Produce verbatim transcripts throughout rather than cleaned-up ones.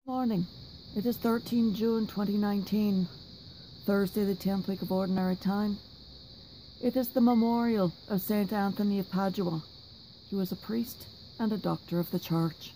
Morning. It is thirteenth June twenty nineteen, Thursday the tenth week of Ordinary Time. It is the memorial of Saint Anthony of Padua. He was a priest and a doctor of the Church.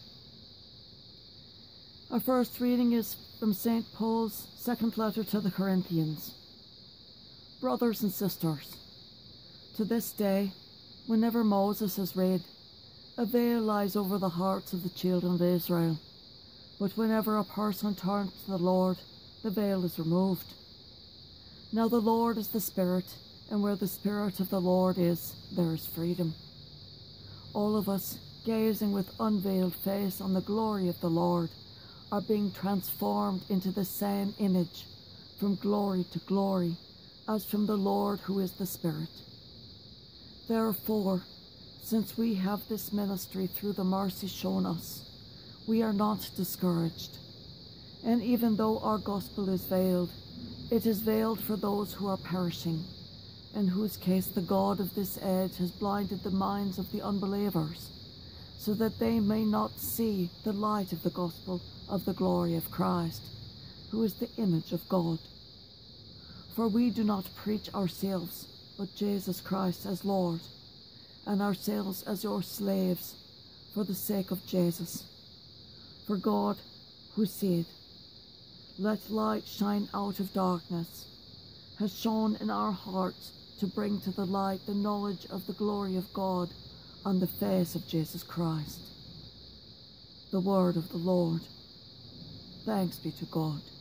Our first reading is from Saint Paul's second letter to the Corinthians. Brothers and sisters, to this day, whenever Moses is read, a veil lies over the hearts of the children of Israel. But whenever a person turns to the Lord, the veil is removed. Now the Lord is the Spirit, and where the Spirit of the Lord is, there is freedom. All of us, gazing with unveiled face on the glory of the Lord, are being transformed into the same image, from glory to glory, as from the Lord who is the Spirit. Therefore, since we have this ministry through the mercy shown us, we are not discouraged. And even though our gospel is veiled, it is veiled for those who are perishing, in whose case the God of this age has blinded the minds of the unbelievers, so that they may not see the light of the gospel of the glory of Christ, who is the image of God. For we do not preach ourselves, but Jesus Christ as Lord, and ourselves as your slaves, for the sake of Jesus. For God, who said, "Let light shine out of darkness," has shone in our hearts to bring to the light the knowledge of the glory of God on the face of Jesus Christ. The word of the Lord. Thanks be to God.